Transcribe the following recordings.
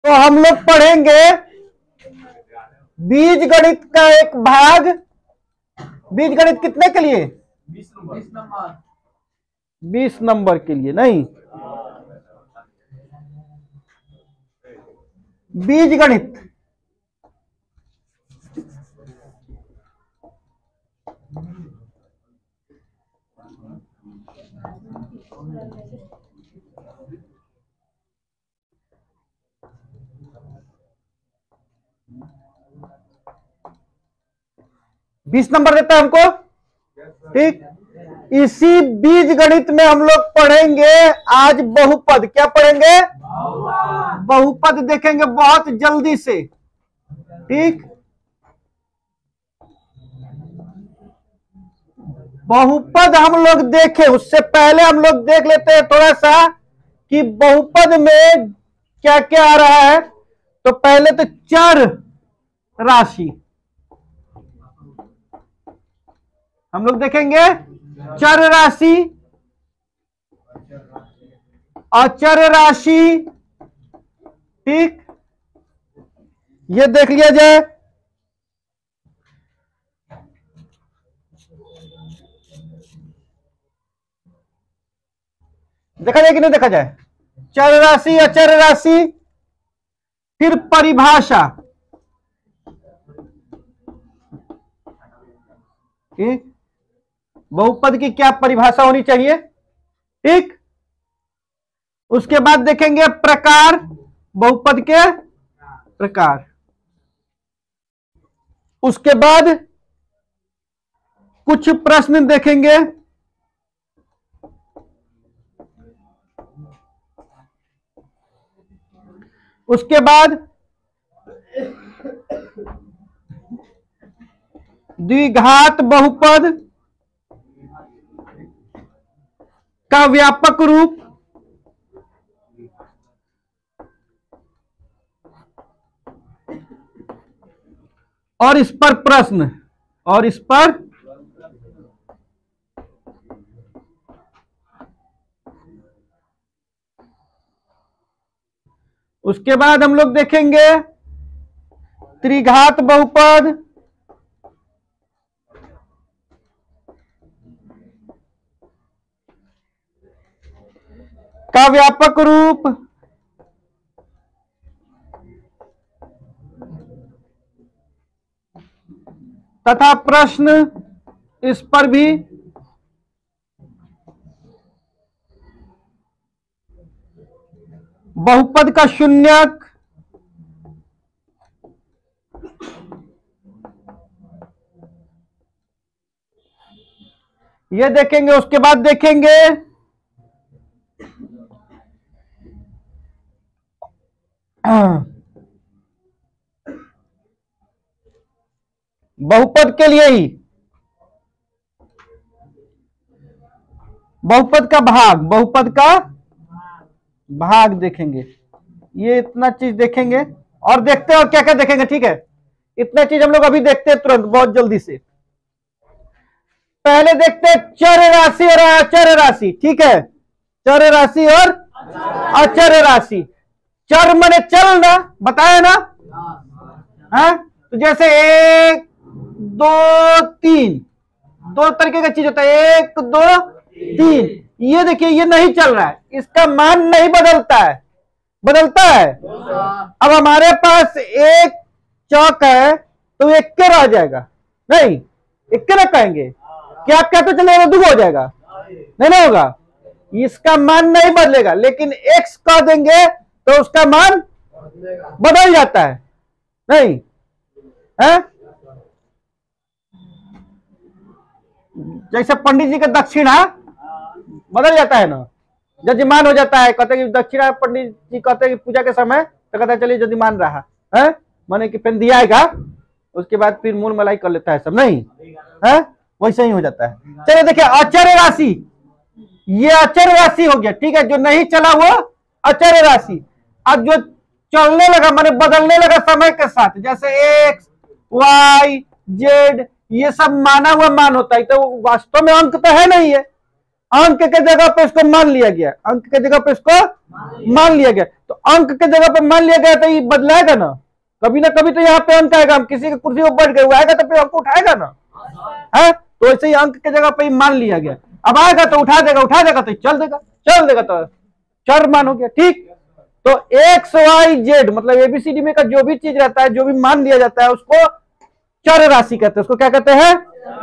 तो हम लोग पढ़ेंगे बीज गणित का एक भाग। बीज गणित कितने के लिए? 20 नंबर के लिए। नहीं, बीज गणित बीस नंबर देता है हमको, ठीक। इसी बीज गणित में हम लोग पढ़ेंगे आज बहुपद। क्या पढ़ेंगे? बहुपद देखेंगे बहुत जल्दी से, ठीक। बहुपद हम लोग देखें उससे पहले हम लोग देख लेते हैं थोड़ा सा कि बहुपद में क्या क्या आ रहा है। तो पहले तो चर राशि हम लोग देखेंगे, चर राशि, अचर राशि, ठीक। ये देख लिया जाए। देखा जाए कि नहीं देखा जाए? चर राशि, अचर राशि, फिर परिभाषा, ठीक। बहुपद की क्या परिभाषा होनी चाहिए, ठीक। उसके बाद देखेंगे प्रकार, बहुपद के प्रकार। उसके बाद कुछ प्रश्न देखेंगे, उसके बाद द्विघात बहुपद का व्यापक रूप, और इस पर प्रश्न, और इस पर उसके बाद हम लोग देखेंगे त्रिघात बहुपद, का व्यापक रूप, तथा प्रश्न इस पर भी। बहुपद का शून्यक, ये देखेंगे। उसके बाद देखेंगे बहुपद के लिए ही बहुपद का भाग, बहुपद का भाग देखेंगे। ये इतना चीज देखेंगे और देखते हैं और क्या क्या देखेंगे, ठीक है। इतना चीज हम लोग अभी देखते हैं तुरंत, बहुत जल्दी से। पहले देखते हैं चर राशि और अचर राशि, ठीक है। चर राशि और अचर राशि। चर माने चल ना, बताया ना, हाँ। तो जैसे 1 2 3, दो तरीके का चीज होता है, 1 2 3। ये देखिए ये नहीं चल रहा है, इसका मान नहीं बदलता है, बदलता है। अब हमारे पास एक चौक है तो एक के रह जाएगा, नहीं एक के रखेंगे, क्या क्या तो चलेगा, दो हो जाएगा, नहीं ना होगा। इसका मान नहीं बदलेगा, लेकिन x कह देंगे तो उसका मान बदल जाता है, नहीं है। जैसे पंडित जी का दक्षिणा बदल जाता है ना, जजमान हो जाता है। कहते कि दक्षिणा, पंडित जी कहते हैं कि पूजा के समय तो कहता है चलिए जजमान रहा है, माने कि पेन दिया आएगा, उसके बाद फिर मूल मलाई कर लेता है सब, नहीं है, वैसे ही हो जाता है। चलिए देखिए अचर राशि, ये अचर राशि हो गया, ठीक है। जो नहीं चला वो अचर राशि। अब जो चलने लगा माने बदलने लगा समय के साथ, जैसे x y z, ये सब माना हुआ मान होता है, तो वास्तव में अंक तो है नहीं है, अंक के जगह पे इसको मान लिया गया, अंक के जगह पे इसको मान लिया गया। तो अंक के जगह पे मान लिया गया तो ये बदलाएगा ना, कभी ना कभी तो यहाँ पे अंक आएगा। हम किसी की कुर्सी पर बैठ गए, वो आएगा तो फिर हमको उठाएगा ना, है। तो ऐसे ही अंक के जगह पे मान लिया गया। अब आएगा तो उठा देगा, उठा देगा तो चल देगा, चल देगा तो चर मान हो गया। ठीक, तो एक्स वाई जेड मतलब एबीसीडी में का जो भी चीज रहता है, जो भी मान लिया जाता है, उसको चर राशि कहते हैं। उसको क्या कहते हैं?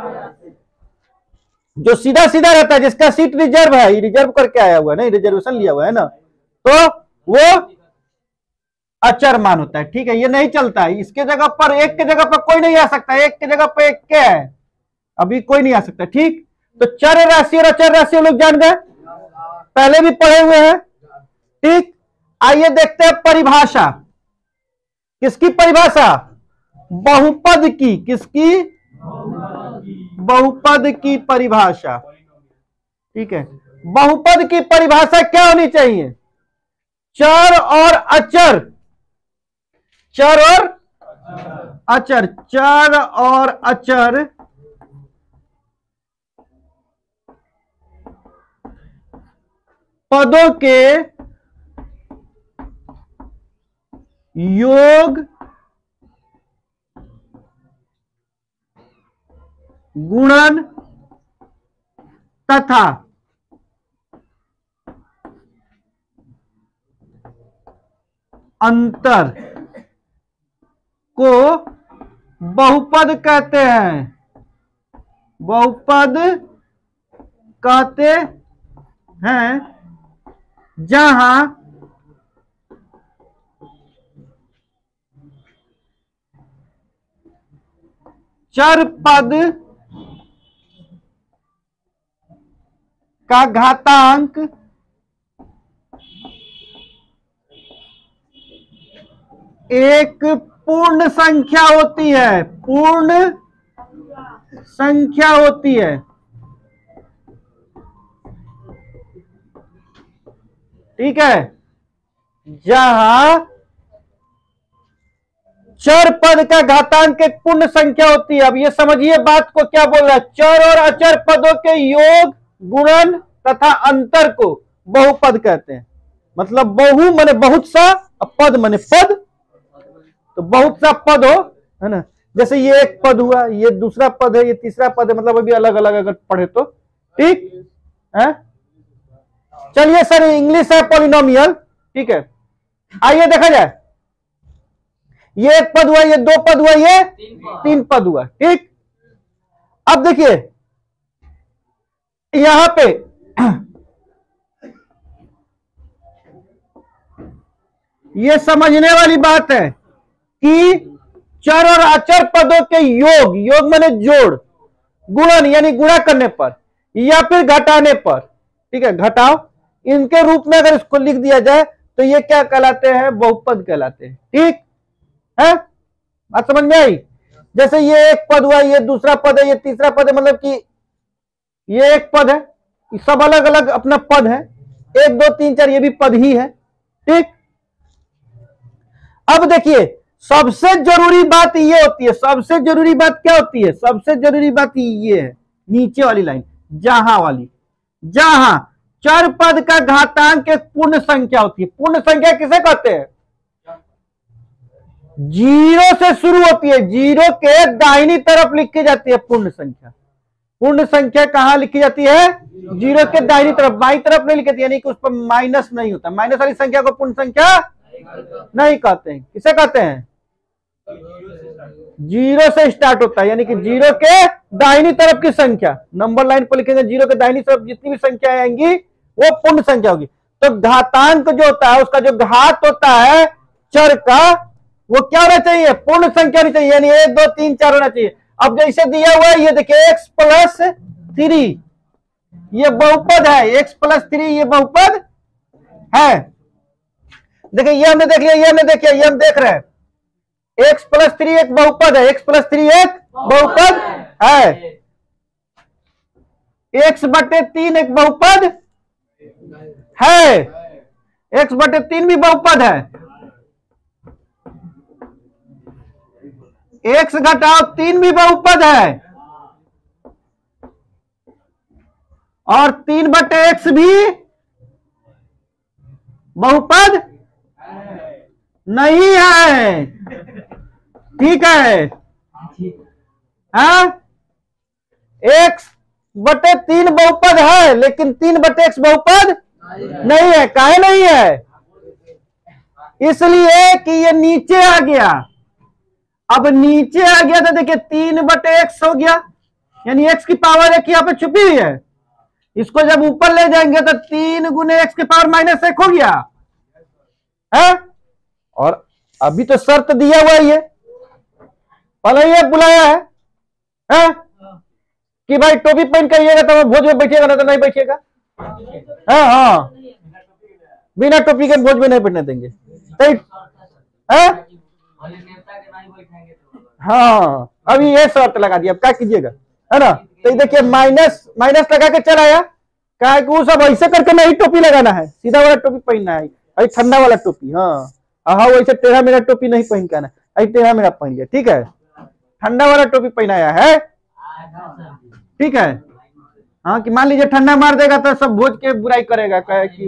जो सीधा सीधा रहता है, जिसका सीट रिजर्व है, रिजर्व करके आया हुआ है ना, रिजर्वेशन लिया हुआ है ना, तो वो अचर मान होता है। ठीक है, ये नहीं चलता है। इसके जगह पर, एक के जगह पर कोई नहीं आ सकता, एक के जगह पर एक क्या है, अभी कोई नहीं आ सकता। ठीक, तो चर राशि और अचर राशि लोग जान गए, पहले भी पढ़े हुए हैं। ठीक, आइए देखते हैं परिभाषा। किसकी परिभाषा? बहुपद की। किसकी? बहुपद की परिभाषा। ठीक है, बहुपद की परिभाषा क्या होनी चाहिए? चर और अचर, चर और अचर, चर और अचर पदों के योग, गुणन तथा अंतर को बहुपद कहते हैं। बहुपद कहते हैं जहां चर पद का घातांक एक पूर्ण संख्या होती है, पूर्ण संख्या होती है। ठीक है, जहां चर पद का घातांक एक पूर्ण संख्या होती है। अब ये समझिए बात को क्या बोल रहा है। चर और अचर पदों के योग, गुणन तथा अंतर को बहुपद कहते हैं। मतलब बहु माने बहुत सा, पद माने पद, तो बहुत सा पद हो, है ना। जैसे ये एक पद हुआ, ये दूसरा पद है, ये तीसरा पद है, मतलब अभी अलग अलग अगर पढ़े तो। ठीक है, चलिए सर इंग्लिश है पॉलिनोमियल। ठीक है, आइए देखा जाए। ये एक पद हुआ, ये दो पद हुआ, ये तीन पद हुआ। ठीक, अब देखिए यहां पे ये समझने वाली बात है कि चर और अचर पदों के योग, योग माने जोड़, गुणन यानी गुणा करने पर या फिर घटाने पर, ठीक है घटाओ, इनके रूप में अगर इसको लिख दिया जाए तो ये क्या कहलाते हैं? बहुपद कहलाते हैं। ठीक है, बात समझ में आई? जैसे ये एक पद हुआ, ये दूसरा पद है, ये तीसरा पद है, मतलब कि ये एक पद है, सब अलग अलग अपना पद है, 1 2 3 4 ये भी पद ही है। ठीक, अब देखिए सबसे जरूरी बात ये होती है, सबसे जरूरी बात क्या होती है? सबसे जरूरी बात ये है, नीचे वाली लाइन, जहां वाली, जहां चर पद का घातांक एक पूर्ण संख्या होती है। पूर्ण संख्या किसे कहते हैं? जीरो से शुरू होती है, जीरो के दाहिनी तरफ लिखी जाती है पूर्ण संख्या। पूर्ण संख्या कहां लिखी जाती है? जीरो के दाहिनी तरफ, बाईं तरफ नहीं लिखी जाती, यानी कि उस पर माइनस नहीं होता। माइनस वाली संख्या को पूर्ण संख्या नहीं कहते हैं। किसे कहते हैं? जीरो से स्टार्ट होता है, यानी कि जीरो के दाहिनी तरफ की संख्या, नंबर लाइन पर लिखेंगे, जीरो के दाहिनी तरफ जितनी भी संख्या आएंगी वो पूर्ण संख्या होगी। तो घातांक जो होता है, उसका जो घात होता है चर का, वो क्या होना चाहिए? पूर्ण संख्या होनी चाहिए, यानी 1 2 3 4 होना चाहिए। अब जैसे दिया हुआ है, ये देखिए x + 3 ये बहुपद है, x + 3 ये बहुपद है। देखिए ये हमने देख लिया, ये हमने देखिए, ये हम देख रहे हैं, x + 3 एक बहुपद है, x + 3 एक बहुपद है, x/3 एक बहुपद है, x/3 भी बहुपद है, x घटाओ 3 भी बहुपद है। और 3/x भी बहुपद नहीं है। ठीक है, हाँ, x/3 बहुपद है, लेकिन 3/x बहुपद नहीं है। काहे नहीं है? इसलिए कि ये नीचे आ गया। अब नीचे आ गया तो देखिए 3/x हो गया, यानी x की पावर एक यहाँ पे छुपी हुई है। इसको जब ऊपर ले जाएंगे तो 3 गुने x की पावर -1 हो गया है। और अभी तो शर्त दिया हुआ है, ये पहले ये बुलाया है कि भाई टोपी पहन करिएगा तो भोज में बैठिएगा, ना तो नहीं बैठिएगा। हाँ, बिना टोपी के भोज में नहीं बैठने देंगे। हाँ, अभी ये शर्त लगा दिया, अब क्या कीजिएगा, है ना। तो देखिए माइनस लगा के चल आया, क्या कि वो सब ऐसे करके नहीं टोपी लगाना है, सीधा वाला टोपी पहनना है, अभी ठंडा वाला टोपी। हाँ, वैसे टेढ़ा मेरा टोपी नहीं पहन के आना, अभी टेढ़ा मेरा पहन गया। ठीक है, ठंडा वाला टोपी पहनाया है। ठीक है, हाँ, कि मान लीजिए ठंडा मार देगा तो सब भोज के बुराई करेगा, कहे कि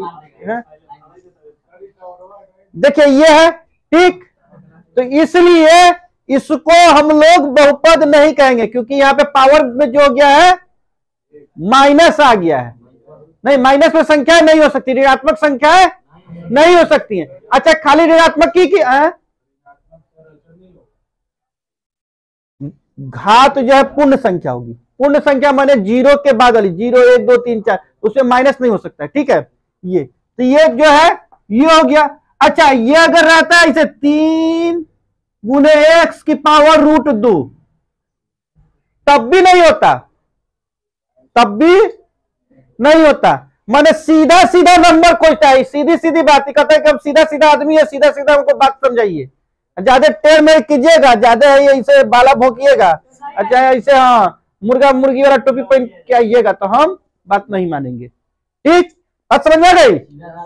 देखिए ये है। ठीक, तो इसलिए इसको हम लोग बहुपद नहीं कहेंगे, क्योंकि यहाँ पे पावर में जो हो गया है माइनस आ गया है। नहीं, माइनस में संख्या नहीं हो सकती, ऋणात्मक संख्या नहीं हो सकती है। अच्छा, खाली ऋणात्मक की घात जो है पूर्ण संख्या होगी। पूर्ण संख्या माने 0 के बाद वाली, 0, 1, 2, 3, 4, उसमें माइनस नहीं हो सकता है। ठीक है, ये तो ये जो है ये हो गया। अच्छा, ये अगर रहता है इसे 3 गुने x की पावर √2, तब भी नहीं होता, तब भी नहीं होता। माने सीधा सीधा नंबर खोजता है, सीधी बात ही कहता है कि हम सीधा आदमी है, सीधा हमको बात समझाइए। ज्यादा टेढ़ मेढ़ कीजिएगा, ज्यादा इसे बाला भोंकिएगा, अच्छा ऐसे हाँ मुर्गा मुर्गी वाला टोपी पहन के आइएगा तो हम बात नहीं मानेंगे। ठीक, बात समझ में आ गई?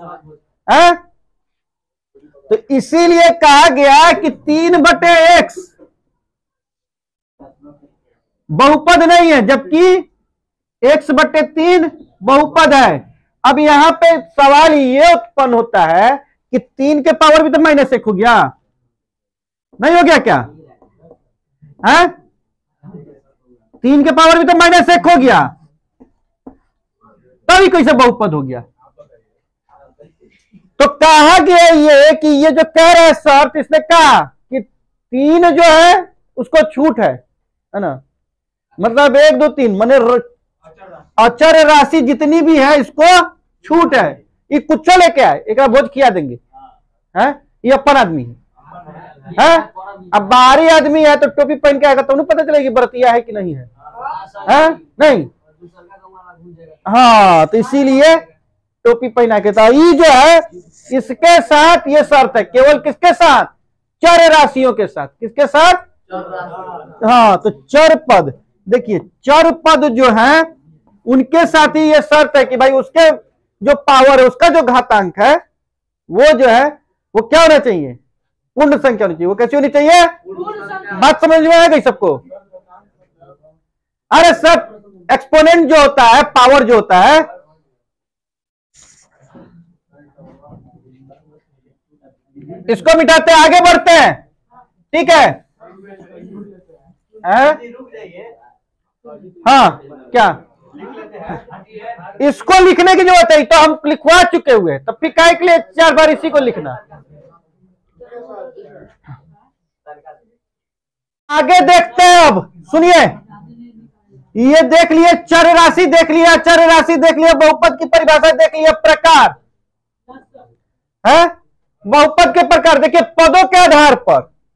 तो इसीलिए कहा गया कि 3/x बहुपद नहीं है, जबकि x/3 बहुपद है। अब यहां पे सवाल ये उत्पन्न होता है कि 3 के पावर भी तो -1 हो गया, नहीं हो गया क्या? है 3 के पावर भी तो -1 हो गया, तभी कैसे बहुपद हो गया? तो कहा गया ये कि ये जो कह रहा है शर्त, इसने कहा कि 3 जो है उसको छूट है ना, मतलब 1, 2, 3 माने अचर राशि जितनी भी है इसको छूट है। ये कुछ लेके आए, एक भोज खिया देंगे, है ये अपन आदमी है। अब बाहरी आदमी है तो टोपी पहन के आएगा तो उन्हें पता चलेगी बरतिया है कि नहीं है, नहीं। हाँ, तो इसीलिए टोपी पहना के था। ये जो है इसके साथ ये शर्त है, केवल किसके साथ? चर राशियों के साथ। किसके साथ? हाँ, तो चर पद, देखिए चर पद जो है उनके साथ ही ये शर्त है कि भाई उसके जो पावर है, उसका जो घातांक है वो जो है वो क्या होना चाहिए? पूर्ण संख्या होनी चाहिए। वो कैसी होनी चाहिए? बात समझ में आ गई सबको? अरे सब एक्सपोनेंट जो होता है, पावर जो होता है, इसको मिटाते आगे बढ़ते हैं। ठीक है, हाँ, क्या इसको लिखने की जरूरत है? तो हम लिखवा चुके हुए, तब फिर काय के लिए 4 बार इसी को लिखना? आगे देखते हैं। अब सुनिए, ये देख लिए चर राशि, देख लिया चर राशि, देख लिया बहुपद की परिभाषा, देख लिया प्रकार है बहुपद के प्रकार। देखिए पदों के आधार पर,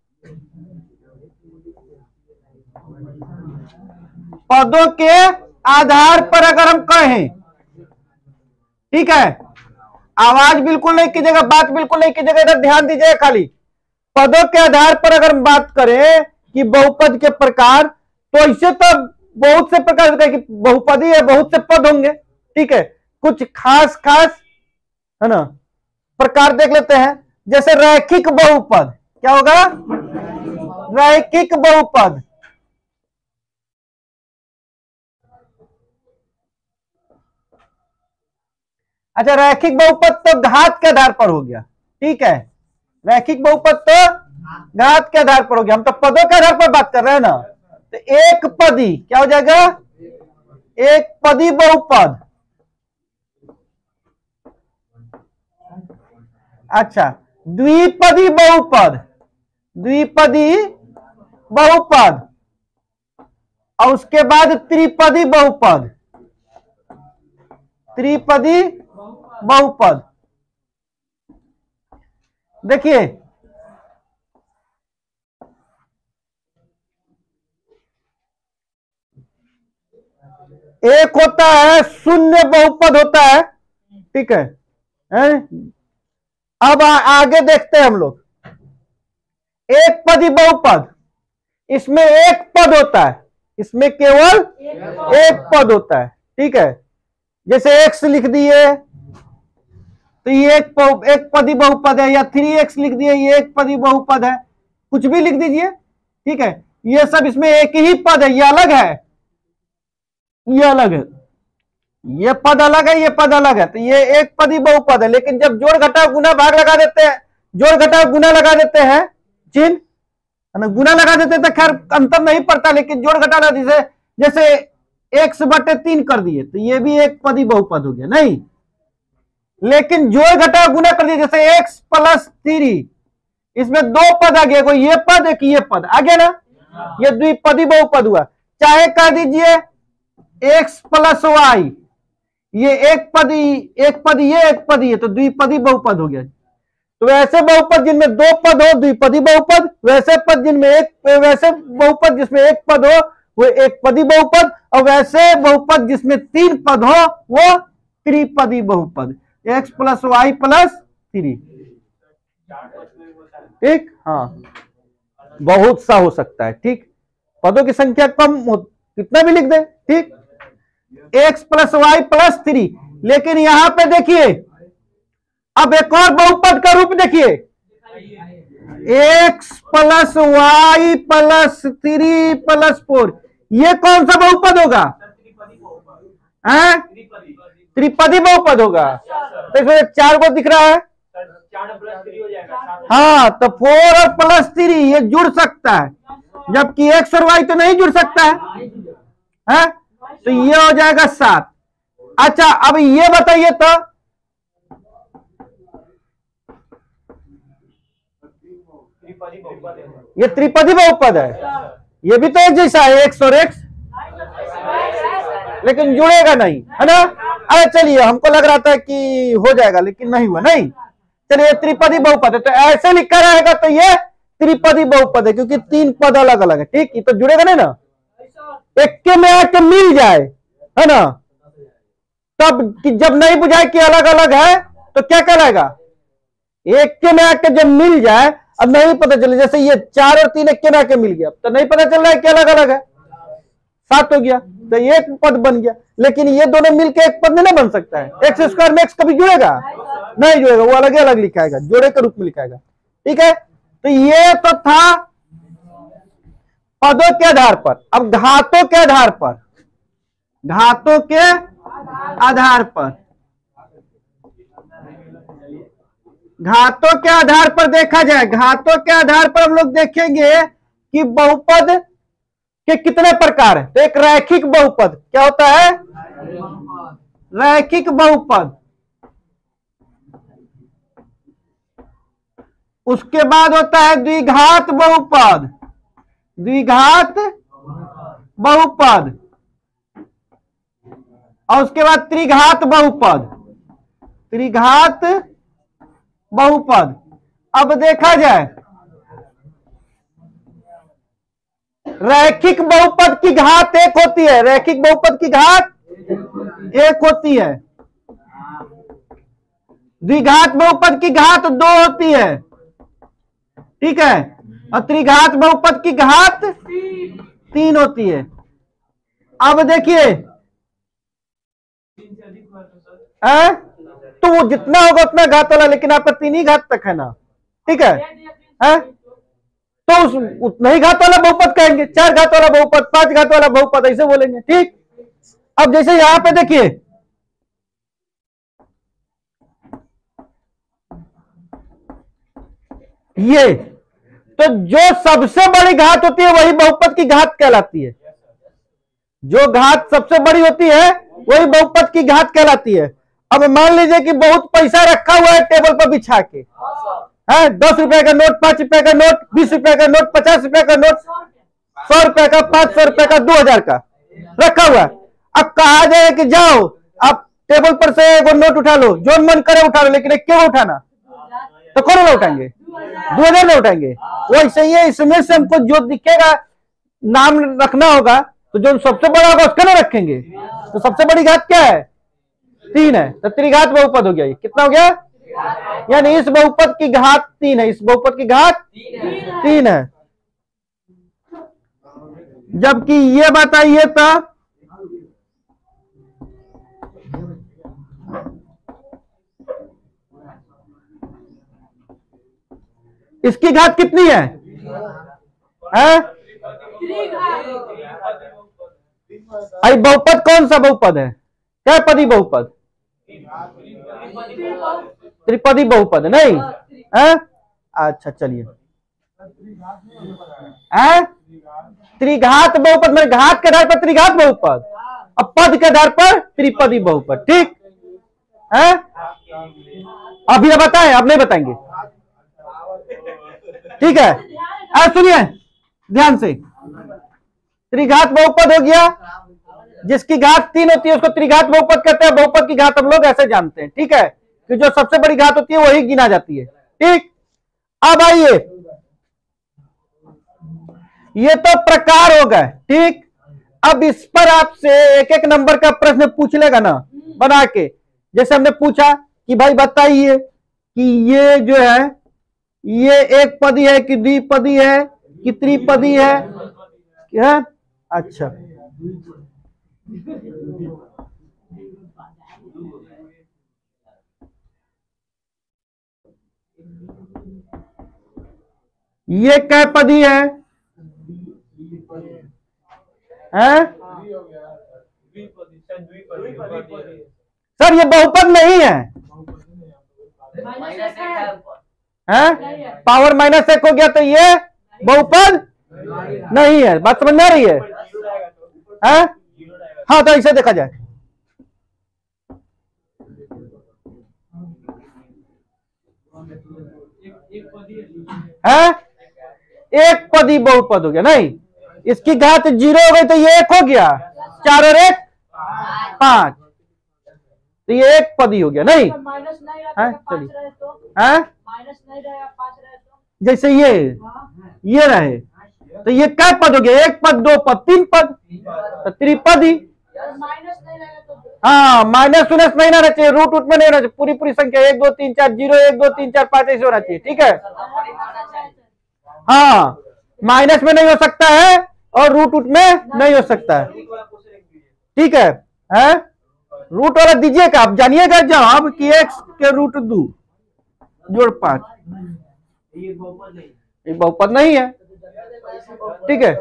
पदों के आधार पर अगर हम कहें, ठीक है, आवाज बिल्कुल नहीं कीजिएगा, बात बिल्कुल नहीं कीजिएगा, इधर ध्यान दीजिएगा खाली। पदों के आधार पर अगर हम बात करें कि बहुपद के प्रकार, तो ऐसे तो बहुत से प्रकार होते हैं कि बहुपदी है, बहुत से पद होंगे। ठीक है, कुछ खास है ना प्रकार देख लेते हैं। जैसे रैखिक बहुपद, क्या होगा? रैखिक बहुपद। अच्छा, रैखिक बहुपद तो घात के आधार पर हो गया, ठीक है, रैखिक बहुपद तो घात के आधार पर हो गया, हम तो पदों के आधार पर बात कर रहे हैं ना। तो एक पदी क्या हो जाएगा, एक पदी बहुपद। अच्छा, द्विपदी बहुपद, द्विपदी बहुपद, और उसके बाद त्रिपदी बहुपद, त्रिपदी बहुपद। देखिए एक होता है शून्य बहुपद होता है, ठीक है, अब आगे देखते हैं हम लोग। एक पदी बहुपद, इसमें एक पद होता है, इसमें केवल एक पद होता है, ठीक है। जैसे x लिख दिए तो ये एक पदी बहुपद है, या 3x लिख दिए ये एक पदी बहुपद है, कुछ भी लिख दीजिए, ठीक है। ये सब इसमें एक ही पद है, ये अलग है, ये अलग है, ये पद अलग है, ये पद अलग है, तो ये एक पदी बहुपद है। लेकिन जब जोड़ घटाव गुना भाग लगा देते हैं, जोड़ घटाव गुना लगा देते हैं, चिन्ह गुना लगा देते तो खैर अंतर नहीं पड़ता, लेकिन जोड़ घटा लगा जैसे x/3 कर दिए तो ये भी एक पदी बहुपद हो गया, नहीं। लेकिन जोड़ घटाव गुना कर दिए, जैसे x + 3, इसमें दो पद आ गया, कोई ये पद एक ये पद आ गया ना, ये द्विपदी बहुपद हुआ। चाहे कर दीजिए x + y, ये एक पद ये एक पद ये, तो द्विपदी बहुपद हो गया। तो वैसे बहुपद जिनमें दो पद हो द्विपदी बहुपद, वैसे पद जिनमें वैसे बहुपद जिसमें एक पद हो वो एक पदी बहुपद, और वैसे बहुपद जिसमें तीन पद हो वो त्रिपदी बहुपद, x + y + 3, ठीक। हाँ, बहुत सा हो सकता है, ठीक, पदों की संख्या कम हो कितना भी लिख दे, ठीक, x + y + 3। लेकिन यहां पे देखिए अब एक और बहुपद का रूप देखिए, x + y + 3 + 4, ये कौन सा बहुपद होगा, त्रिपदी बहुपद होगा। तो इसमें 4 को दिख रहा है, हाँ, तो 4 और +3 ये जुड़ सकता है, जबकि x और y तो नहीं जुड़ सकता है, तो ये हो जाएगा 7। अच्छा, अब ये बताइए तो ये त्रिपदी बहुपद है, ये भी तो एक जैसा है, x और x, लेकिन जुड़ेगा नहीं, है ना। अरे चलिए, हमको लग रहा था कि हो जाएगा, लेकिन नहीं हुआ, नहीं। चलिए, त्रिपदी बहुपद है, तो ऐसे लिखा रहेगा तो ये त्रिपदी बहुपद है, क्योंकि तीन पद अलग अलग है, ठीक। ये तो जुड़ेगा नहीं ना, एक के में आके मिल जाए, है ना, तब कि जब नहीं बुझाए कि अलग अलग है तो क्या कहलाएगा, एक के में आके जब मिल जाए, अब नहीं पता चले, जैसे ये 4 और 3 एक के में आके मिल गया तो नहीं पता चल रहा है कि अलग अलग है, 7 हो गया, तो एक पद बन गया। लेकिन ये दोनों मिलकर एक पद नहीं बन सकता है, x² में x कभी जुड़ेगा नहीं जुड़ेगा, वो अलग अलग लिखाएगा, जोड़े के रूप में लिखाएगा, ठीक है। तो ये तो था पदों के आधार पर। अब घातों के आधार पर, घातों के आधार पर, घातों के आधार पर देखा जाए, घातों के आधार पर हम लोग देखेंगे कि बहुपद के कितने प्रकार है। तो एक रैखिक बहुपद क्या होता है, रैखिक बहुपद, उसके बाद होता है द्विघात बहुपद, द्विघात बहुपद, और उसके बाद त्रिघात बहुपद, त्रिघात बहुपद। अब देखा जाए रैखिक बहुपद की घात एक होती है, रैखिक बहुपद की घात एक होती है, द्विघात बहुपद की घात 2 होती है, ठीक है, और त्रिघात बहुपद की घात 3 होती है। अब देखिए तो वो जितना होगा उतना घात वाला, लेकिन आपका 3 ही घात तक है ना, ठीक है, तो उतना ही घात वाला बहुपद कहेंगे, 4 घात वाला बहुपद, 5 घात वाला बहुपद, ऐसे बोलेंगे, ठीक। अब जैसे यहां पे देखिए ये तो जो सबसे बड़ी घात होती है वही बहुपद की घात कहलाती है। जो घात सबसे बड़ी होती है वही बहुपद की घात कहलाती है। अब मान लीजिए कि बहुत पैसा रखा हुआ है टेबल पर बिछा के, है 10 रुपए का नोट, 5 रुपए का नोट, 20 रुपए का नोट, 50 रुपए का नोट, 100 रुपए का, 500 रुपए का, 2000 का रखा हुआ है। अब कहा जाए कि जाओ आप टेबल पर से वो नोट उठा लो, जो मन करे उठा लो, लेकिन एक क्यों उठाना, तो कौन ना उठाएंगे, 2000 ना उठाएंगे। वैसे ही है, इसमें से हमको जो दिखेगा नाम रखना होगा, तो जो सबसे बड़ा होगा उसका ना रखेंगे। तो सबसे बड़ी घात क्या है, 3 है, तो त्रिघात बहुपद हो गया। ये कितना हो गया, यानी इस बहुपद की घात 3 है, इस बहुपद की घात 3 है। जबकि ये बताइए था इसकी घात कितनी है, आई बहुपद कौन सा बहुपद है, क्या पदी बहुपद, त्रिपदी बहुपद नहीं है। अच्छा चलिए, त्रिघात बहुपद में घात के आधार पर त्रिघात बहुपद, अब पद के आधार पर त्रिपदी बहुपद, ठीक है। अभी अब बताएं, अब नहीं बताएंगे, ठीक है। सुनिए ध्यान से, त्रिघात बहुपद हो गया, जिसकी घात 3 होती है उसको त्रिघात बहुपद कहते हैं। बहुपद की घात हम लोग ऐसे जानते हैं, ठीक है, कि जो सबसे बड़ी घात होती है वही गिना जाती है, ठीक। अब आइए, ये तो प्रकार हो गए, ठीक। अब इस पर आपसे एक एक नंबर का प्रश्न पूछ लेगा ना बना के। जैसे हमने पूछा कि भाई बताइए कि ये जो है ये एक पदी है कि द्विपदी है कि त्रिपदी है, क्या? अच्छा, ये कै पदी है, सर ये बहुपद नहीं है, पावर -1 हो गया तो ये बहुपद नहीं है। बात समझ में आ रही है? हाँ, तो ऐसे देखा जाए, एक पदी बहुपद हो गया नहीं, इसकी घात 0 हो गई तो ये 1 हो गया, 4 और 1 5, तो ये एक पदी हो गया नहीं। चलिए, जैसे ये रहे तो ये क्या पद हो गया, 1 पद, 2 पद, 3 पद, तो त्रिपदी। हाँ, माइनस नहीं रहना चाहिए, रूट में नहीं रहना चाहिए, पूरी पूरी संख्या 1 2 3 4 0 1 2 3 4 5 ऐसे होना चाहिए, ठीक है। हाँ, माइनस में नहीं हो सकता है और रूट में नहीं हो सकता है, ठीक है। रूट वाला दीजिएगा, आप जानिएगा जवाब कि x के रूट 2 जोड़ 5, ये बहुपद नहीं है, ठीक है।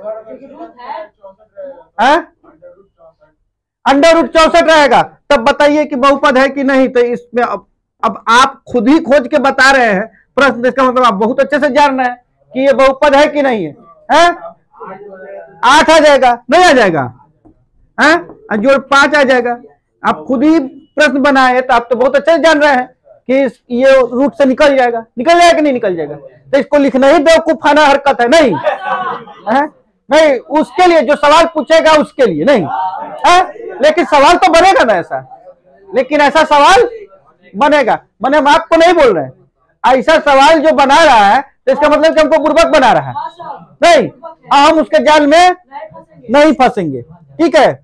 अंडर रूट 64 रहेगा, तब बताइए कि बहुपद है कि नहीं। तो इसमें अब आप खुद ही खोज के बता रहे हैं प्रश्न, इसका मतलब आप बहुत अच्छे से जान रहे हैं कि ये बहुपद है कि नहीं है। 8 आ जाएगा, नहीं आ जाएगा, जोड़ 5 आ जाएगा। आप खुद ही प्रश्न बनाए तो आप तो बहुत अच्छे से जान रहे हैं कि ये रूट से निकल जाएगा कि नहीं निकल जाएगा। तो इसको लिखना ही बेवकूफाना हरकत है, नहीं नहीं, उसके लिए जो सवाल पूछेगा उसके लिए नहीं लेकिन सवाल तो बनेगा ना ऐसा, लेकिन ऐसा सवाल बनेगा, मैंने हम आपको नहीं बोल रहे हैं, ऐसा सवाल जो बना रहा है तो इसका मतलब कि हमको बुर्बक बना रहा है, नहीं, हम उसके जाल में नहीं फंसेंगे, ठीक है।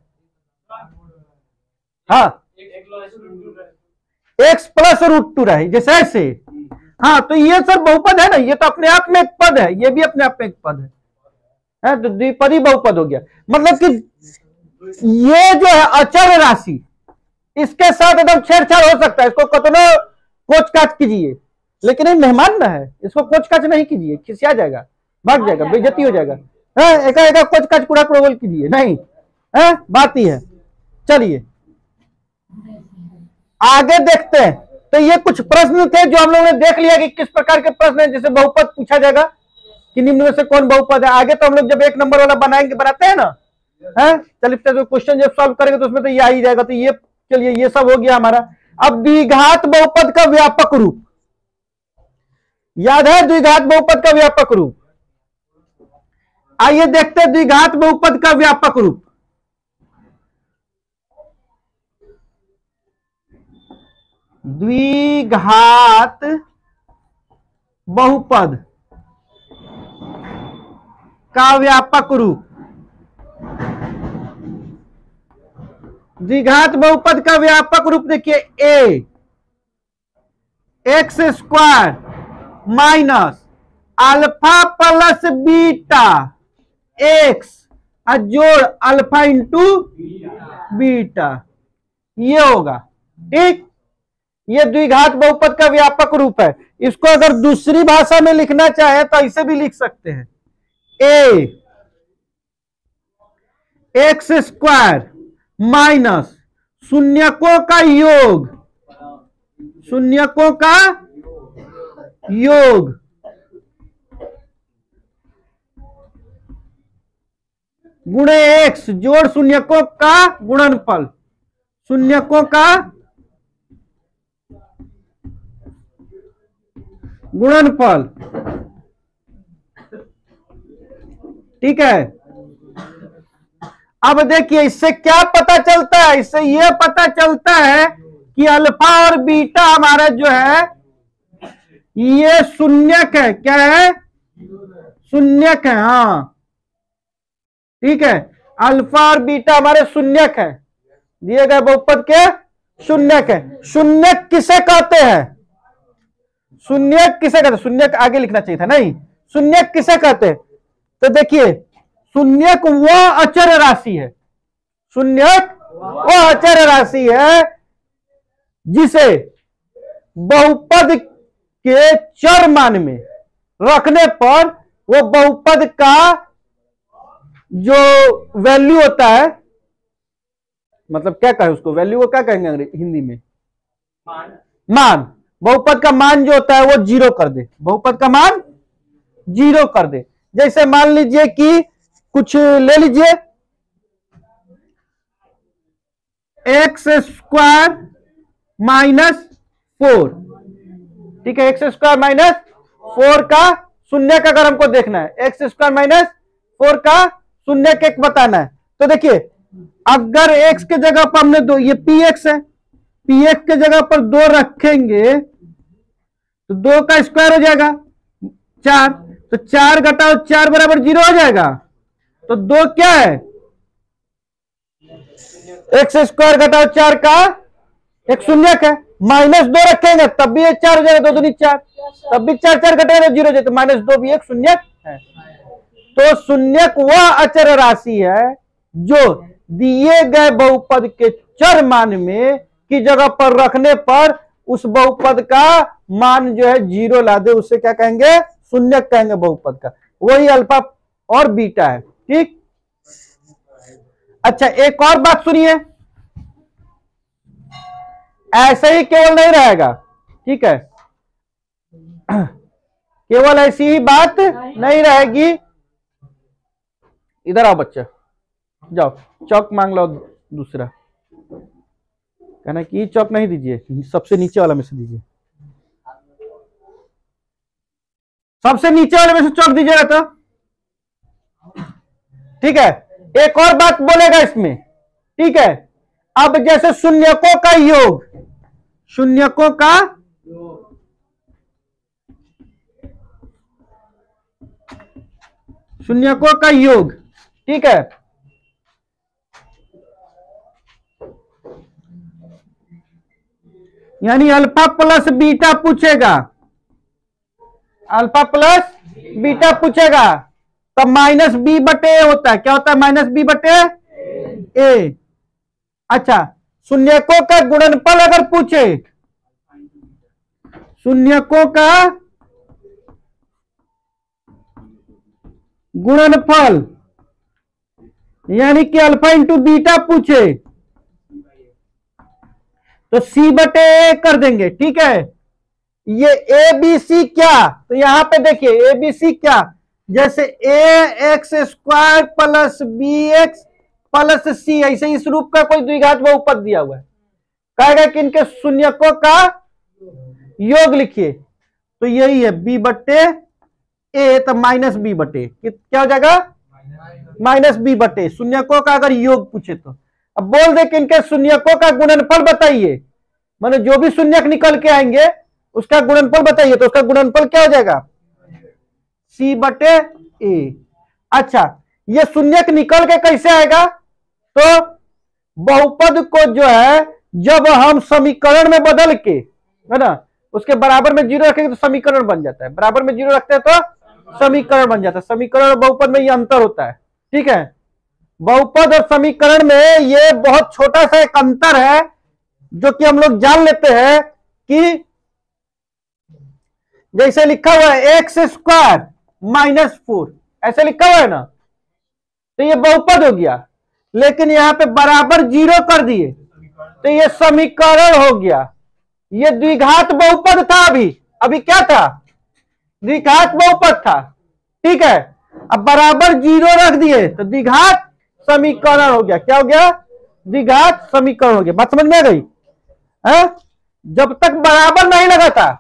हाँ, x प्लस रूट 2 रहे, जैसे ऐसे। हाँ, तो ये सर बहुपद है ना, ये तो अपने आप में एक पद है, ये भी अपने आप में एक पद है, तो द्विपदी बहुपद हो गया। मतलब कि ये जो है अचर राशि, इसके साथ एकदम छेड़छाड़ हो सकता है, इसको कतनो कोच काच कीजिए, लेकिन ये मेहमान ना है, इसको कोच काच नहीं कीजिए, खिसिया जाएगा, भाग जाएगा, बेइज्जती हो जाएगा। एका कोच काच पूरा बोल कीजिए, नहीं बात ही है। चलिए आगे देखते हैं, तो ये कुछ प्रश्न थे जो हम लोगों ने देख लिया कि किस प्रकार के प्रश्न है। जैसे बहुपद पूछा जाएगा कि निम्न में से कौन बहुपद है। आगे तो हम लोग जब एक नंबर वाला बनाते हैं ना, है चलिए तो क्वेश्चन जब सॉल्व करेंगे तो उसमें तो ये आ ही जाएगा। तो ये चलिए ये सब हो गया हमारा। अब द्विघात बहुपद का व्यापक रूप याद है, द्विघात बहुपद का व्यापक रूप। आइए देखते हैं द्विघात बहुपद का व्यापक रूप। द्विघात बहुपद का व्यापक रूप। द्विघात बहुपद का व्यापक रूप देखिए, a x square minus alpha plus beta x जोड़ अल्फा इंटू बीटा, ये होगा। ठीक, ये द्विघात बहुपद का व्यापक रूप है। इसको अगर दूसरी भाषा में लिखना चाहे तो ऐसे भी लिख सकते हैं, ए एक्स स्क्वायर माइनस शून्यकों का योग, शून्यकों का योग गुणे एक्स जोड़ शून्यकों का गुणनफल, शून्यकों का गुणनफल। ठीक है, अब देखिए इससे क्या पता चलता है, इससे यह पता चलता है कि अल्फा और बीटा हमारा जो है ये शून्यक है। क्या है? शून्यक है। हाँ ठीक है, अल्फा और बीटा हमारे शून्यक है, दिए गए बहुपद के शून्यक है। शून्यक किसे कहते हैं? शून्यक किसे कहते हैं? शून्यक आगे लिखना चाहिए था, नहीं। शून्यक किसे कहते हैं? तो देखिए शून्यक वह अचर राशि है, शून्यक वह अचर राशि है जिसे बहुपद के चर मान में रखने पर वो बहुपद का जो वैल्यू होता है, मतलब क्या कहे उसको, वैल्यू को क्या कहेंगे हिंदी में? मान। बहुपद का मान जो होता है वो जीरो कर दे, बहुपद का मान जीरो कर दे। जैसे मान लीजिए कि कुछ ले लीजिए, एक्स स्क्वायर माइनस 4, ठीक है, एक्स स्क्वायर माइनस 4 का शून्य का अगर हमको देखना है, एक्स स्क्वायर माइनस 4 का शून्य के बताना है, तो देखिए अगर एक्स के जगह पर हमने दो, ये पी एक्स है, पी एक्स के जगह पर 2 रखेंगे तो 2 का स्क्वायर हो जाएगा 4, तो 4 घटाओ 4 बराबर 0 हो जाएगा। तो 2 क्या है? एक्स स्क्वायर घटाओ 4 का एक शून्यक है। माइनस 2 रखेंगे तब भी 4 हो जाएगा, 2 दूनी 4, तब भी 4 4 घटेगा 0 हो जाए, तो -2 भी एक शून्यक है। तो शून्यक वह अचर राशि है जो दिए गए बहुपद के चर मान में की जगह पर रखने पर उस बहुपद का मान जो है 0 ला दे, उसे क्या कहेंगे? शून्यक कहेंगे बहुपद का। वही अल्फा और बीटा है। ठीक, अच्छा एक और बात सुनिए, ऐसे ही केवल नहीं रहेगा, ठीक है, केवल ऐसी ही बात नहीं रहेगी। इधर आओ बच्चा, जाओ चौक मांग लो दूसरा, कहना कि चौक नहीं दीजिए, सबसे नीचे वाला में से दीजिए, सबसे नीचे वाले में से चौक दीजिएगा तो ठीक है। एक और बात बोलेगा इसमें, ठीक है, अब जैसे शून्यकों का योग, शून्यकों का शून्यकों का योग, ठीक है, यानी अल्फा प्लस बीटा पूछेगा, अल्फा प्लस बीटा पूछेगा, तब माइनस बी बटे ए होता है। क्या होता है? माइनस बी बटे ए। अच्छा, शून्यकों का गुणनफल अगर पूछे, शून्यकों का गुणनफल यानी कि अल्फा इंटू बीटा पूछे, तो सी बटे ए कर देंगे, ठीक है। ये ए बी सी क्या, तो यहां पे देखिए ए बी सी क्या, जैसे a x square plus b x plus c, ऐसे इस रूप का कोई द्विघात बहुपद दिया हुआ है, कहेगा कि इनके शून्यकों का योग लिखिए, तो यही है बी बटे ए, तो माइनस बी बटे, क्या हो जाएगा माइनस बी बटे, शून्यकों का अगर योग पूछे तो। अब बोल दे कि इनके शून्यकों का गुणनफल बताइए, माने जो भी शून्यक निकल के आएंगे उसका गुणनफल बताइए, तो उसका गुणनफल क्या हो जाएगा सी बटे ए। अच्छा, ये शून्यक निकल के कैसे आएगा, तो बहुपद को जो है जब हम समीकरण में बदल के, है ना, उसके बराबर में जीरो रखेंगे तो समीकरण बन जाता है, बराबर में जीरो रखते हैं तो समीकरण बन जाता है। समीकरण और बहुपद में ये अंतर होता है, ठीक है। बहुपद और समीकरण में ये बहुत छोटा सा एक अंतर है जो कि हम लोग जान लेते हैं कि जैसे लिखा हुआ है एक्स स्क्वायर माइनस 4, ऐसे लिखा हुआ है ना, तो ये बहुपद हो गया, लेकिन यहां पे बराबर जीरो कर दिए तो ये समीकरण हो गया। ये द्विघात बहुपद था, अभी क्या था, द्विघात बहुपद था, ठीक है। अब बराबर जीरो रख दिए तो द्विघात समीकरण हो गया, क्या हो गया द्विघात समीकरण हो गया। बात समझ में आ गई है? जब तक बराबर नहीं लगा था